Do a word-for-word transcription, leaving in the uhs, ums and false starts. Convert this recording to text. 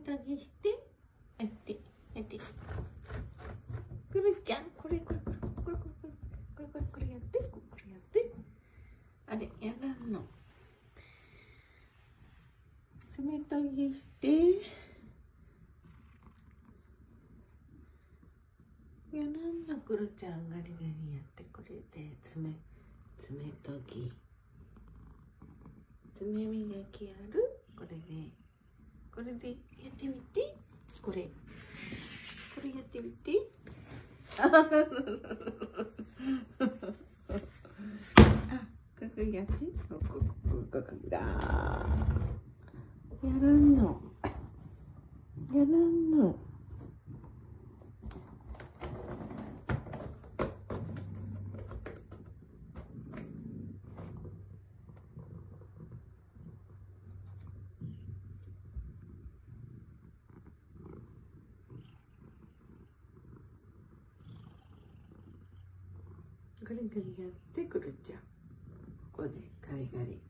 たぎしてやってやってくるちゃん、これこれこれこれこれこれこれこれやってこれやって、あれやらんの、爪とぎしてやらんの、くるちゃんガリガリやってくれて、爪爪とぎ爪磨きやる、これでこれでやってみて、これこれやってみてあ、ここやって、ここここここだ、やらんのやらんの、ガリガリやってくるじゃん、ここでガリガリ